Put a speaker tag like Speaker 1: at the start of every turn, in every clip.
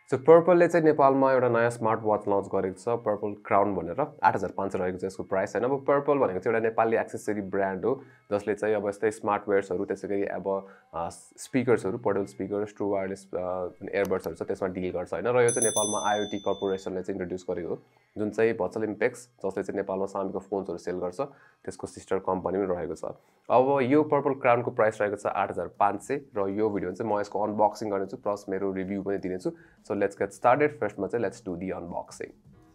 Speaker 1: So पर्पलले चाहिँ नेपालमा एउटा नयाँ स्मार्ट वाच लन्च गरेको छ पर्पल क्राउन भनेर 8500 रहेको छ यसको प्राइस हैन। अब पर्पल भनेको चाहिँ एउटा नेपाली एक्सेसरी ब्रान्ड हो जसले चाहिँ अब यस्तै स्मार्ट वेयर्सहरु त्यसैगरी अब स्पिकर्सहरु पोर्टेबल स्पिकर्स ट्रु वायरलेस एयरबड्सहरु छ त्यसमा डिल गर्छ हैन। र यो चाहिँ नेपालमा आईओटी कर्पोरेसनले चाहिँ इन्ट्रोड्युस गरेको हो जुन चाहिँ भर्चुअल इम्पेक्स जसले चाहिँ नेपालमा सामीको फोन्सहरु सेल गर्छ त्यसको सिस्टर कम्पनी पनि रहेको छ। अब यो पर्पल क्राउनको प्राइस रहेको छ 8500 र यो भिडियो चाहिँ म यसको अनबक्सिङ गर्नेछु प्लस मेरो रिभ्यू पनि दिनेछु। So let's get started. फर्स्टमा चाहिँ let's do the unboxing.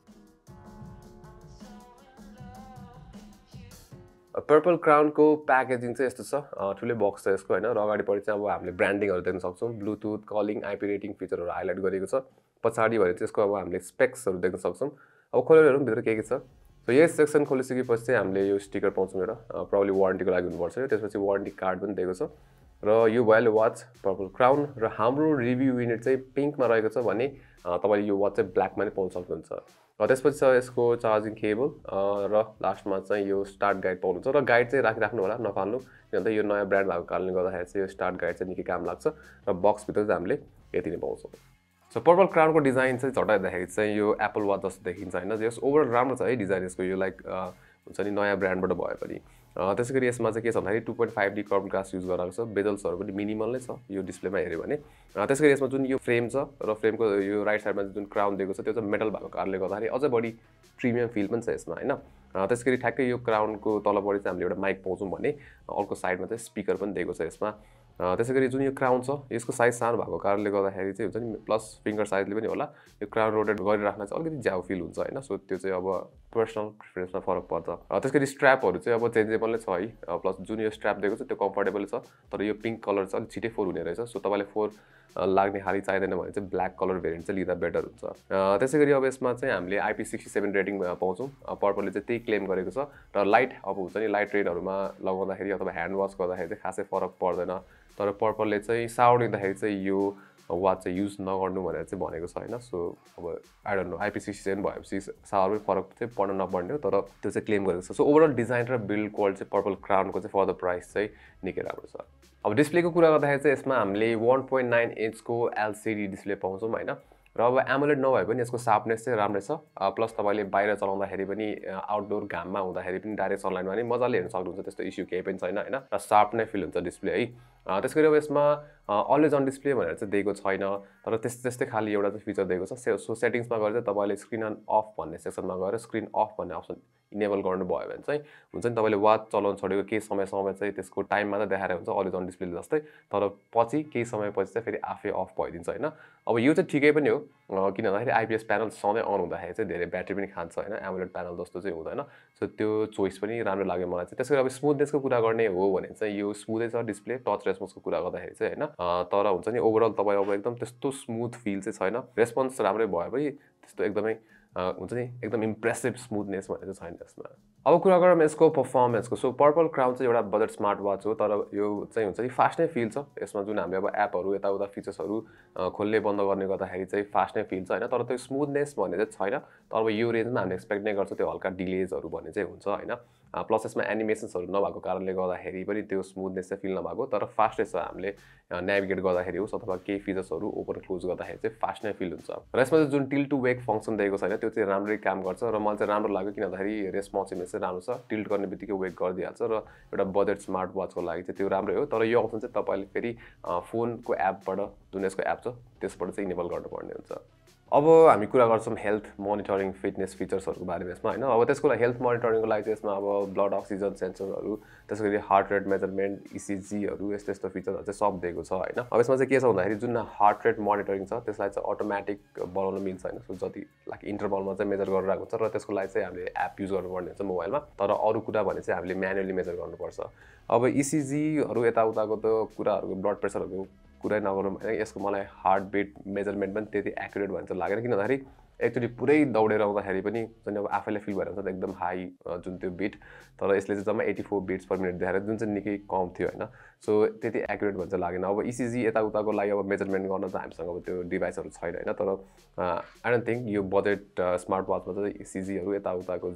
Speaker 1: Purple क्राउनको प्याकेजिङ चाहिँ यस्तो छ ठुलै बक्स छ यसको हैन। र अगाडिपटि चाहिँ अब हामीले ब्रान्डिङहरु देख्न सक्छौं ब्लुटुथ कलिङ आईपी रेटिङ फिचरहरु हाइलाइट गरेको छ। पछाडी भने चाहिँ यसको अब हामीले स्पेक्सहरु देख्न सक्छौं। अब खोलेर हेरौँ भित्र के छ। सो यस सेक्सन खोलिसकेपछि चाहिँ हामीले यो स्टिकर पाउँछौं एउटा प्रोबब्ली वारेन्टीको लागि हुनुपर्छ यो। त्यसपछि वारेन्टी कार्ड पनि दिएको छ र यो भयो वाच पर्पल क्राउन र हाम्रो रिभ्यू युनिट चाहिँ पिंकमा रहेको छ भने तपाईले यो वाच चाहिँ ब्ल्याकमा नै पाउन सक्नुहुन्छ। र त्यसपछि छ यसको चार्जिङ केबल र लास्टमा चाहिँ यो स्टार्ट गाइड पाउनुहुन्छ र गाइड चाहिँ राखिराख्नु होला नफाल्नु किनभने यो नयाँ ब्रान्ड भएको कारणले गर्दाखेरि चाहिँ यो स्टार्ट गाइड चाहिँ निकै काम लाग्छ र बक्स भित्र चाहिँ हामीले यति नै पाउँछौं। सो पर्पल क्राउनको डिजाइन चाहिँ झटाइदाखेरि चाहिँ यो एप्पल वाच जस्तो देखिन्छ हैन। यस ओभरअल राम्रो छ है डिजाइन यसको यो लाइक हुन्छ नि नयाँ ब्रान्डबाट भयो पनि। त्यसैगरी यसमा चाहिँ के छ भन्दाखेरि 2.5D कर्भ ग्लास युज गरेको छ। बेजल्सहरु पनि मिनिमल नै छ यो डिस्प्लेमा हेर्यो भने। त्यसैगरी यसमा जुन यो फ्रेम छ र फ्रेमको यो राइट साइडमा जुन क्राउन दिएको छ त्यो चाहिँ मेटल भएको कारणले गर्दाखेरि अझै बढी प्रिमियम फिल पनि छ यसमा हैन। त्यसैगरी ठ्याक्कै यो क्राउनको तलपटि चाहिँ हामीले एउटा माइक पाउँछौं भने अर्को साइडमा चाहिँ स्पिकर पनि दिएको छ यसमा। त्यसैगरी जुन यो क्राउन छ यसको साइज सानो भएको कारणले गर्दाखेरि चाहिँ हुन्छ नि प्लस फिंगर साइजले पनि होला यो क्राउन रोटेट गरिराख्न चाहिँ अलिकति ज्याउ फिल हुन्छ हैन। सो त्यो चाहिँ अब पर्सनल प्रेफरेन्समा फरक पर्छ। त्यसैगरी स्ट्र्यापहरु चाहिँ अब चेन्जेबल नै छ है। प्लस जुन यो स्ट्र्याप दिएको छ त्यो कम्फर्टेबल छ तर यो पिंक कलर चाहिँ अलि छिटै फोर हुने रहेछ। सो तपाईले फोर लाग्ने खाली चाहिदैन भने चाहिँ ब्ल्याक कलर भेरिएन्ट चाहिँ लिदा बेटर हुन्छ। त्यसैगरी अब यसमा चाहिँ हामीले IP67 रेटिङ पाउँछौं। पर्पलले चाहिँ त्यही क्लेम गरेको छ र लाइट अब हुन्छ नि लाइट रेडहरुमा लगाउँदाखेरि अथवा ह्यान्ड वाश गर्दाखेरि चाहिँ खासै फरक पर्दैन। तर पर्पलले चाहिँ साउन्ड दिँदाखेरि चाहिँ यो वाच चाहिँ युज नगर्नु भनेर चाहिँ भनेको छ हैन। सो अब आई डोन्ट नो IP67 भएपछि साउन्डमै फरक चाहिँ पर्न नपर्ने हो तर त्यो चाहिँ क्लेम गरेको छ। सो ओभरअल डिजाइन र बिल्ड क्वालिटी चाहिँ पर्पल क्राउनको चाहिँ फर द प्राइस चाहिँ निकै राम्रो छ। अब डिस्प्लेको कुरा गर्दाखेरि चाहिँ यसमा हामीले 1.9 इन्चको LCD डिस्प्ले पाउँछौं हैन। र अब एमोलेड नभए पनि यसको शार्पनेस चाहिँ राम्रै छ। प्लस तपाईले बाहिर चलाउँदाखेरि पनि आउटडोर घाममा हुँदाखेरि पनि डाइरेक्ट सनलाइटमा पनि मजाले हेर्न सक्नुहुन्छ त्यस्तो इस्यु केही पनि छैन हैन। र शार्प नै फिल हुन्छ डिस्प्ले है। त्यसैगरी अब यसमा अलवेज अन डिस्प्ले भनेर चाहिँ दिएको छैन तर त्यस्तै खाली एउटा चाहिँ फिचर दिएको छ। सो सेटिंग्समा गएर चाहिँ तपाईले स्क्रिन अन अफ भन्ने सेक्सनमा गएर स्क्रिन अफ भन्ने अप्सन इनेबल गर्नु भयो भने चाहिँ हुन्छ नि तपाईले वाच चलाउन छोडेको केही समयसम्म चाहिँ त्यसको टाइम मात्र देखाएर हुन्छ अलवेज अन डिस्प्ले जस्तै तर पछि केही समयपछि चाहिँ फेरि आफै अफ भइदिन्छ हैन। अब यो चाहिँ ठिकै पनि हो किन भन्दाखेरि आईपीएस प्यानल सधैँ अन हुँदाखेरि चाहिँ धेरै ब्याट्री पनि खान्छ हैन। एमोलेड प्यानल जस्तो चाहिँ हुँदैन। सो त्यो चोइस पनि राम्रो लाग्यो मलाई चाहिँ। त्यसैगरी अब स्मुथनेसको कुरा गर्ने हो भने चाहिँ यो स्मुथै छ डिस्प्ले टच रेस्पोन्सको कुरा गर्दाखेरि चाहिँ हैन। तर हुन्छ नि ओभरअल तपाई अब एकदम त्यस्तो स्मुथ फिल चाहिँ छैन। रेस्पोन्स राम्रै भयो पनि त्यस्तो एकदमै हुन्छ नि एकदम इम्प्रेसिभ स्मुथनेस भनेको छैन यसमा। अब कुरा गरौँ यसको परफर्मेन्सको। सो पर्पल क्राउन चाहिँ एउटा बजेट स्मार्ट वाच हो तर यो चाहिँ हुन्छ नि फास्ट नै फिल छ। यसमा जुन हामीले अब एपहरु यताउता फिचर्सहरु खोल्ने बन्द गर्ने गर्दाखेरि चाहिँ फास्ट नै फिल छ हैन। तर त्यो स्मुथनेस भन्ने चाहिँ छैन। तर अब यो रेन्जमा हामीले एक्सपेक्ट नै गर्छ त्यो हल्का डिलेजहरु भन्ने चाहिँ हुन्छ हैन। प्लस यसमा एनिमेसन्सहरु नभएको कारणले गर्दाखेरि पनि त्यो स्मुथनेस चाहिँ फिल नभएको तर फास्टै छ। हामीले नेभिगेट गर्दाखेरि होस् अथवा केही फिचर्सहरु ओपन क्लोज गर्दाखेरि चाहिँ फास्ट नै फिल हुन्छ। र यसमा चाहिँ जुन टिल्ट टु वेक फंक्सन दिएको छैन त्यो चाहिँ राम्रै काम गर्छ र मलाई चाहिँ राम्रो लाग्यो किन भन्दाखेरि रेस्पोन्सिभनेस चाहिँ राम्रो छ। टिल्ट गर्ने बित्तिकै वेक गरिदिहाल्छ र एउटा बजेट स्मार्ट वाचको लागि चाहिँ त्यो राम्रै हो। तर यो अप्सन चाहिँ तपाईले फेरि फोनको एपबाट जुन यसको एप छ त्यसबाट चाहिँ इनेबल गर्नुपर्ने हुन्छ। अब हामी कुरा गर्छौं हेल्थ मोनिटरिङ फिटनेस फिचर्सहरुको बारेमा यसमा हैन। अब त्यसको लागि हेल्थ मोनिटरिङको लागि चाहिँ यसमा अब ब्लड अक्सिजन सेन्सरहरु त्यसैगरी हार्ट रेट मेजरमेन्ट ECGहरु यस्तो फिचरहरु चाहिँ सब दिएको छ हैन। अब यसमा चाहिँ के छ भन्दाखेरि जुन हार्ट रेट मोनिटरिङ छ त्यसलाई चाहिँ अटोमेटिक बनाउन मिल्छ हैन। सो जति लाइक इन्टरभलमा चाहिँ मेजर गरिरहेको हुन्छ र त्यसको लागि चाहिँ हामीले एप युज गर्नुपर्ने हुन्छ मोबाइलमा। तर अरु कुरा भने चाहिँ हामीले म्यानुअली मेजर गर्नुपर्छ। अब ECGहरु यताउताको त कुराहरुको ब्लड प्रेसरहरुको कुरै नगरौँ हैन। यसको मलाई हार्ट बिट मेजरमेन्ट पनि त्यति एक्युरेट भन्छ लागेन किन भन्दाखेरि एकचोटी पुरै दौडेर आउँदाखेरि पनि जन अब आफैले फिल भएर हुन्छ एकदम हाई जुन त्यो बिट तर यसले चाहिँ जम्मा 84 बिट्स पर मिनेट देखाएर जुन चाहिँ निकै कम थियो हैन। सो त्यति एक्युरेट भन्छ लागेन। अब ECG यताउताको लागि अब मेजरमेन्ट गर्न चाहिँ हामीसँग अब त्यो डिभाइसहरु छैन हैन। तर आई डोन्ट थिंक यो बजेट स्मार्ट वाचमा चाहिँ ECGहरु यताउताको जुन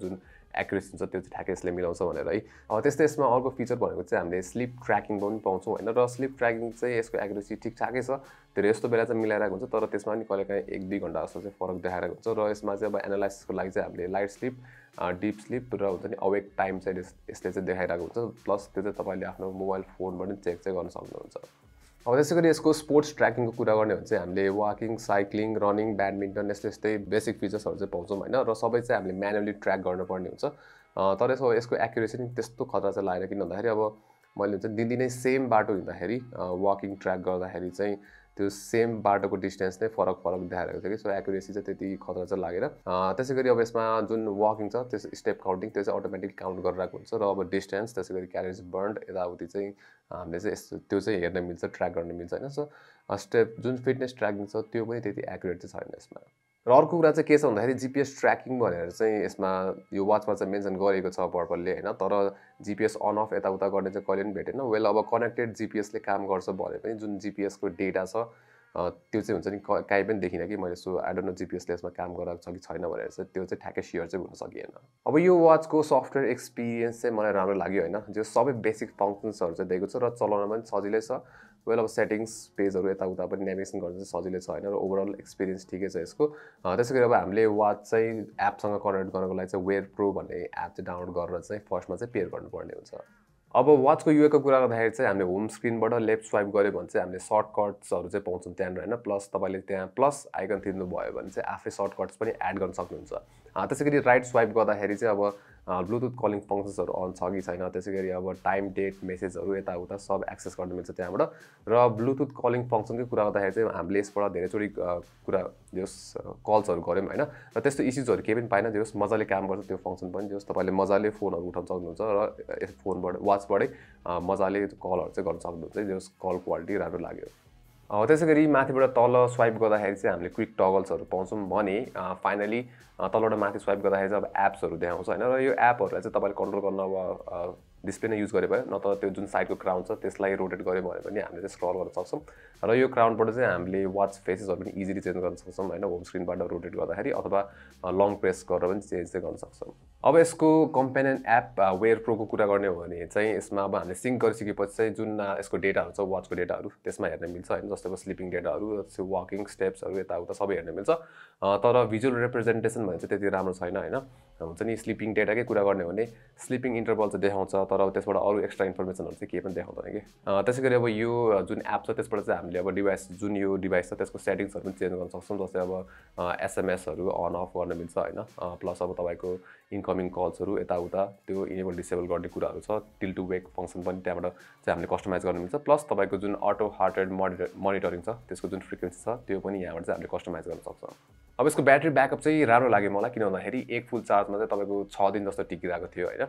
Speaker 1: एक्युरेसी हुन्छ त्यो चाहिँ ठ्याक्कै यसले मिलाउँछ भनेर है। त्यस्तै यसमा अर्को फिचर भनेको चाहिँ हामीले स्लिप ट्र्याकिङ पनि पाउँछौँ होइन, र स्लिप ट्र्याकिङ चाहिँ यसको एक्युरेसी ठिकठाकै छ। त्यो यस्तो बेला चाहिँ मिलाइरहेको हुन्छ, तर त्यसमा पनि कहिलेकाहीँ 1-2 घन्टा जस्तो चाहिँ फरक देखाइरहेको हुन्छ। र यसमा चाहिँ अब एनालाइसिसको लागि चाहिँ हामीले लाइट स्लिप, डिप स्लिप र हुन्छ नि अवेक टाइम चाहिँ यसले चाहिँ देखाइरहेको हुन्छ। प्लस त्यो चाहिँ तपाईँले आफ्नो मोबाइल फोनबाट पनि चेक चाहिँ गर्न सक्नुहुन्छ। अब त्यसै गरी यसको स्पोर्ट्स ट्र्याकिङको कुरा गर्ने हो भने चाहिँ हामीले वाकिङ, साइक्लिङ, रनिङ, ब्याडमिन्टन यस्तै बेसिक फिचर्सहरू चाहिँ पाउँछौँ होइन, र सबै चाहिँ हामीले म्यानुअली ट्र्याक गर्नुपर्ने हुन्छ। तर यसको एक्युरेसी पनि त्यस्तो खतरा चाहिँ लागेन, किन भन्दाखेरि अब मैले हुन्छ दिनदिनै सेम बाटो हिँड्दाखेरि वाकिङ ट्र्याक गर्दाखेरि चाहिँ त्यो सेम बाटोको डिस्टेन्स नै फरक देखाइरहेको थियो कि, सो एक्युरेसी चाहिँ त्यति खतरा चाहिँ लागेन। त्यसै गरी अब यसमा जुन वाकिङ छ त्यो स्टेप काउन्टिङ त्यो चाहिँ अटोमेटिक काउन्ट गरिरहेको हुन्छ, र अब डिस्टेन्स त्यसै गरी क्यालोरिज बर्न्ड यताउति चाहिँ हामीले चाहिँ त्यो चाहिँ हेर्न मिल्छ, ट्र्याक गर्न मिल्छ होइन। सो स्टेप जुन फिटनेस ट्र्याकिङ छ त्यो पनि त्यति एक्युरेट चाहिँ छैन यसमा। र अर्को कुरा चाहिँ के छ भन्दाखेरि जिपिएस ट्र्याकिङ भनेर चाहिँ यसमा यो वाचमा चाहिँ मेन्सन गरेको छ पर्पलले होइन, तर जिपिएस अन अफ यताउता गर्ने चाहिँ कहिले पनि भेटेन। वेल अब कनेक्टेड जिपिएसले काम गर्छ भने पनि जुन जिपिएसको डेटा छ त्यो चाहिँ हुन्छ नि कहीँ पनि देखिनँ कि मैले, सो आई डोन्ट नो जिपिएसले यसमा काम गराएको छ कि छैन भनेर चाहिँ त्यो चाहिँ ठ्याक्कै स्योर चाहिँ हुन सकिएन। अब यो वाचको सफ्टवेयर एक्सपिरियन्स चाहिँ मलाई राम्रो लाग्यो होइन, जो सबै बेसिक फङ्सन्सहरू चाहिँ दिएको छ र चलाउन पनि सजिलै छ। वेल अब सेटिङ्स पेजहरू यताउता पनि नेभिगेसन गर्न चाहिँ सजिलै छ होइन, र ओभरअल एक्सपिरियन्स ठिकै छ यसको। त्यसै गरी अब हामीले वाच चाहिँ एपसँग कनेक्ट गर्नको लागि चाहिँ वेयर प्रो भन्ने एप चाहिँ डाउनलोड गरेर चाहिँ फर्स्टमा चाहिँ पेयर गर्नुपर्ने हुन्छ। अब वाचको युआईको कुरा गर्दाखेरि चाहिँ हामीले होम स्क्रिनबाट लेफ्ट स्वाइप गऱ्यो भने चाहिँ हामीले सर्टकट्सहरू चाहिँ पाउँछौँ त्यहाँनिर होइन, प्लस तपाईँले त्यहाँ प्लस आइकन थिच्नु भयो भने चाहिँ आफै सर्टकट्स पनि एड गर्न सक्नुहुन्छ। त्यसै गरी राइट स्वाइप गर्दाखेरि चाहिँ अब ब्लुटुथ कलिङ फङ्सन्सहरू अन छ कि छैन, त्यसै गरी अब टाइम, डेट, मेसेजहरू यताउता सब एक्सेस गर्न मिल्छ त्यहाँबाट। र ब्लुटुथ कलिङ फङ्सनकै कुरा गर्दाखेरि चाहिँ हामीले यसबाट धेरैचोटि कुरा जस कल्सहरू गऱ्यौँ होइन, र त्यस्तो इस्युजहरू केही पनि पाएन, जस मजाले काम गर्छ त्यो फङ्सन पनि, जस तपाईँले मजाले फोनहरू उठाउन सक्नुहुन्छ र यस फोनबाट वाचबाटै मजाले कलहरू चाहिँ गर्न सक्नुहुन्छ, जस कल क्वालिटी राम्रो लाग्यो। त्यसै गरी माथिबाट तल स्वाइप गर्दाखेरि चाहिँ हामीले क्विक टगल्सहरू पाउँछौँ भने फाइनली तलबाट माथि स्वाइप गर्दाखेरि चाहिँ अब एप्सहरू देखाउँछ होइन, र यो एपहरूलाई चाहिँ तपाईँले कन्ट्रोल गर्न अब डिस्प्ले नै युज गरे भयो, नत्र त्यो जुन साइडको क्राउन छ त्यसलाई रोटेट गऱ्यो भने पनि हामीले चाहिँ स्क्रल गर्न सक्छौँ, र यो क्राउनबाट चाहिँ हामीले वाच फेसेसहरू पनि इजिली चेन्ज गर्न सक्छौँ होइन, होम स्क्रिनबाट रोटेट गर्दाखेरि अथवा लङ प्रेस गरेर पनि चेन्ज चाहिँ गर्न सक्छौँ। अब यसको कम्पेनियन एप वेयर प्रोको कुरा गर्ने हो भने चाहिँ यसमा अब हामीले सिङ्क गरिसकेपछि चाहिँ जुन यसको डेटाहरू छ वाचको डेटाहरू त्यसमा हेर्न मिल्छ होइन, जस्तै अब स्लिपिङ डेटाहरू, वाकिङ स्टेप्सहरू यताउता सबै हेर्न मिल्छ। तर भिजुअल रिप्रेजेन्टेसन भने चाहिँ त्यति राम्रो छैन होइन, हुन्छ नि स्लिपिङ डेटाकै कुरा गर्ने हो भने स्लिपिङ इन्टरभल चाहिँ देखाउँछ, तर अब त्यसबाट अरू एक्स्ट्रा इन्फर्मेसनहरू चाहिँ केही पनि देखाउँदैन कि। त्यसै गरी अब यो जुन एप छ त्यसबाट चाहिँ हामीले अब डिभाइस जुन यो डिभाइस छ त्यसको सेटिङ्सहरू पनि चेन्ज गर्न सक्छौँ, जस्तै अब एसएमएसहरू अन अफ गर्न मिल्छ होइन, प्लस अब तपाईँको इन्कमिङ कल्सहरू यताउता त्यो इनेबल डिसेबल गर्ने कुराहरू छ, टिल टु वेक फङ्सन पनि त्यहाँबाट चाहिँ हामीले कस्टमाइज गर्न मिल्छ, प्लस तपाईँको जुन अटो हार्ट रेट मोनिटरिङ छ त्यसको जुन फ्रिक्वेन्सी छ त्यो पनि यहाँबाट चाहिँ हामीले कस्टमाइज गर्न सक्छौँ। अब यसको ब्याट्री ब्याकअप चाहिँ राम्रो लाग्यो मलाई, किन भन्दाखेरि एक फुल चार्जमा चाहिँ तपाईँको 6 दिन जस्तो टिकिरहेको थियो होइन,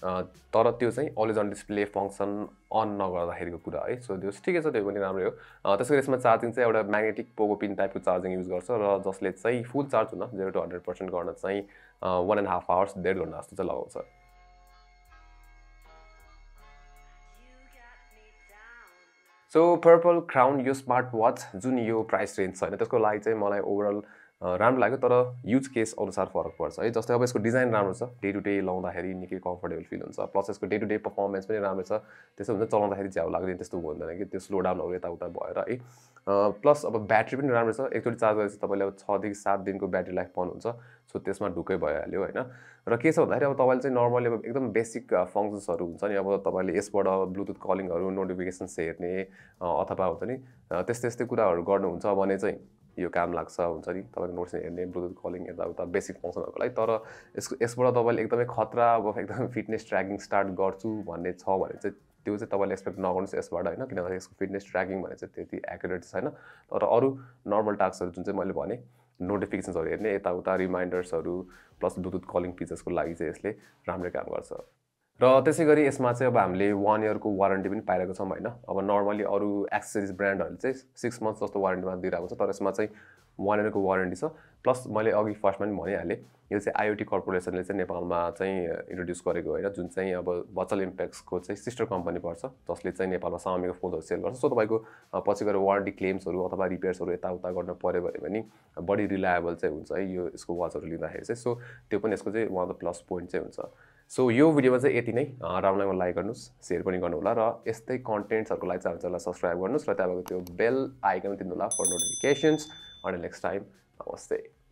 Speaker 1: तर त्यो चाहिँ always on display function on नगर्दाखेरिको कुरा है, सो त्यो ठिकै छ, त्यो पनि राम्रै हो। त्यसै गरी यसमा चार्जिङ चाहिँ एउटा म्याग्नेटिक पोगो पिन टाइपको चार्जिङ युज गर्छ, र जसले चाहिँ फुल चार्ज हुन 0 to 100% गर्न चाहिँ 1.5 hours 1.5 घन्टा जस्तो चाहिँ लगाउँछ। सो पर्पल क्राउन यो स्मार्ट वाच जुन यो प्राइस रेन्ज छ होइन त्यसको लागि चाहिँ मलाई ओभरअल राम्रो लाग्यो, तर युज केस अनुसार फरक पर्छ है। जस्तै अब यसको डिजाइन राम्रो छ, डे टु डे लाउँदाखेरि निकै कम्फर्टेबल फिल हुन्छ, प्लस यसको डे टु डे पर्फर्मेन्स पनि राम्रो छ, त्यसो हुन्छ चलाउँदाखेरि झ्याउ लाग्दैन त्यस्तो हुँदैन कि, त्यो स्लो डाउनहरू यताउता भएर है। प्लस अब ब्याट्री पनि राम्रो छ, एकचोटि चार्ज गरेपछि तपाईँले अब 6 देखि 7 दिनको ब्याट्री लाइफ पाउनुहुन्छ, सो त्यसमा ढुक्कै भइहाल्यो होइन। र के छ भन्दाखेरि अब तपाईँले चाहिँ नर्मली अब एकदम बेसिक फङ्सन्सहरू हुन्छ नि, अब तपाईँले यसबाट ब्लुटुथ कलिङहरू, नोटिफिकेसन्स हेर्ने अथवा हुन्छ नि त्यस्तै कुराहरू गर्नुहुन्छ भने चाहिँ यो काम लाग्छ, हुन्छ नि तपाईँको नोट्स हेर्ने, ब्लुटुथ कलिङ यताउता बेसिक फङ्सनहरूको लागि। तर यसबाट तपाईँले एकदमै खतरा अब एकदम फिटनेस ट्र्याकिङ स्टार्ट गर्छु भन्ने छ भने चाहिँ त्यो चाहिँ तपाईँले एक्सपेक्ट नगर्नुहोस् यसबाट होइन, किनभने यसको फिटनेस ट्र्याकिङ भने चाहिँ त्यति एक्युरेट छैन। तर अरू नर्मल टास्कहरू जुन चाहिँ मैले भने नोटिफिकेसन्सहरू हेर्ने यताउता रिमाइन्डर्सहरू प्लस ब्लुटुथ कलिङ फिचर्सको लागि चाहिँ यसले राम्रै काम गर्छ। र त्यसै गरी यसमा चाहिँ अब हामीले 1 इयरको वारेन्टी पनि पाइरहेको छौँ हैन। अब नर्मली अरू एक्सेसरिज ब्रान्डहरूले चाहिँ 6 मन्थ्स जस्तो वारेन्टीमा दिइरहेको छ, तर यसमा चाहिँ 1 इयरको वारेन्टी छ। प्लस मैले अघि फर्स्टमा पनि भनिहालेँ, यो चाहिँ आईओटी कर्पोरेसनले चाहिँ नेपालमा चाहिँ इन्ट्रोड्युस गरेको होइन, जुन चाहिँ अब भर्चुअल इम्प्याक्ट्सको चाहिँ सिस्टर कम्पनी पर्छ, जसले चाहिँ नेपालमा Xiaomiको फोनहरू सेल गर्छ। सो तपाईँको पछि गएर वारेन्टी क्लेम्सहरू अथवा रिपेयर्सहरू यताउता गर्न पर्यो भने पनि बढी रिलायबल चाहिँ हुन्छ है यो यसको वाचहरू लिँदाखेरि चाहिँ। सो त्यो पनि यसको चाहिँ one of the plus point चाहिँ हुन्छ। सो यो भिडियोमा चाहिँ यति नै। राम्रोमा लाइक गर्नुहोस्, सेयर पनि गर्नुहोला, र यस्तै कन्टेन्ट्सहरूको लागि चाहिँ हामीलाई सब्सक्राइब गर्नुहोस्, र त्यहाँबाट त्यो बेल आइकन पनि दिनुहोला for notifications. Until next time, नमस्ते।